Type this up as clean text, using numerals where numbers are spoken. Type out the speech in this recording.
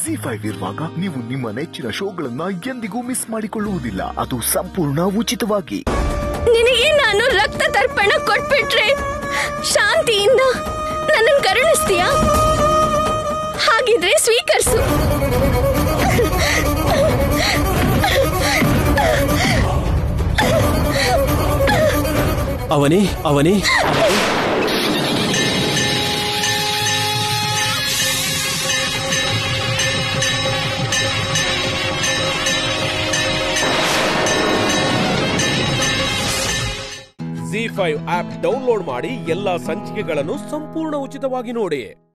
Zee5 ಇರುವಾಗ ನೀವು ನಿಮ್ಮ ನೆಚ್ಚಿನ ಶೋಗಳನ್ನ ಎಂದಿಗೂ ಮಿಸ್ ಮಾಡಿಕೊಳ್ಳುವುದಿಲ್ಲ. ಅದು ಸಂಪೂರ್ಣ ಉಚಿತವಾಗಿ. ನಿನಗೆ ನಾನು ರಕ್ತ ತರ್ಪಣ ಕೊಟ್ಬಿಟ್ರೆ ಶಾಂತಿಯಿಂದ ನನ್ನನ್ನು ಕರುಣಿಸ್ತೀಯಾ? ಹಾಗಿದ್ರೆ ಸ್ವೀಕರಿಸು. ಅವನಿ ಅವನಿ Zee5 ಆಪ್ ಡೌನ್ಲೋಡ್ ಮಾಡಿ ಎಲ್ಲಾ ಸಂಚಿಕೆಗಳನ್ನು ಸಂಪೂರ್ಣ ಉಚಿತವಾಗಿ ನೋಡಿ.